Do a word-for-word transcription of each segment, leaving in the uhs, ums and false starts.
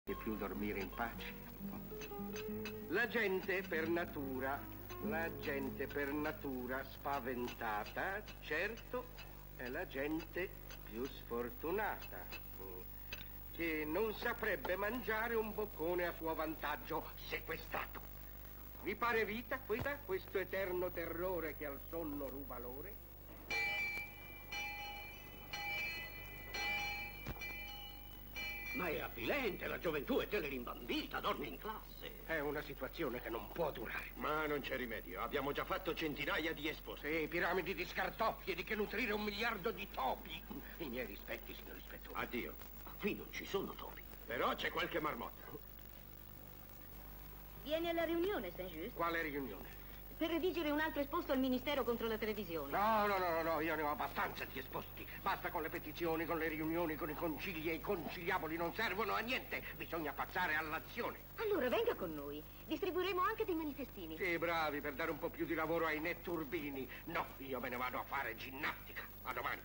e più dormire in pace. La gente per natura, la gente per natura spaventata, certo, è la gente più sfortunata, che non saprebbe mangiare un boccone a suo vantaggio, sequestrato. Vi pare vita questa, questo eterno terrore che al sonno ruba l'ore? Ma è avvilente, la gioventù è telerimbambita, dorme in classe. È una situazione che non può durare. Ma non c'è rimedio, abbiamo già fatto centinaia di esposti. Sì, piramidi di scartoffie, di che nutrire un miliardo di topi. I miei rispetti, signor ispettore. Addio. Ma qui non ci sono topi. Però c'è qualche marmotta. Vieni alla riunione, Saint-Just? Quale riunione? Per redigere un altro esposto al Ministero contro la televisione. No, no, no, no, io ne ho abbastanza di esposti. Basta con le petizioni, con le riunioni, con i concili e i conciliaboli non servono a niente. Bisogna passare all'azione. Allora venga con noi. Distribuiremo anche dei manifestini. Sì, bravi, per dare un po' più di lavoro ai netturbini. No, io me ne vado a fare ginnastica. A domani.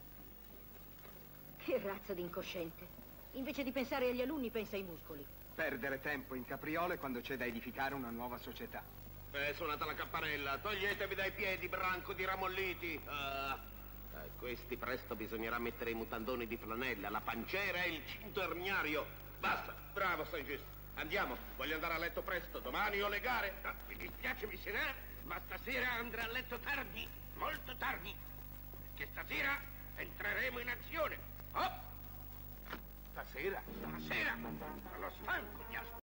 Che razza di incosciente. Invece di pensare agli alunni, pensa ai muscoli. Perdere tempo in capriole quando c'è da edificare una nuova società. È suonata la campanella, toglietevi dai piedi, branco di ramolliti. Ah, eh, questi presto bisognerà mettere i mutandoni di flanella, la panciera e il cinto erniario. Basta, bravo Saint-Just. Andiamo, voglio andare a letto presto, domani ho le gare. No, mi dispiace, missionnaire, ma stasera andrà a letto tardi, molto tardi. Perché stasera entreremo in azione. Oh! Stasera, stasera, sono stanco di aspettare.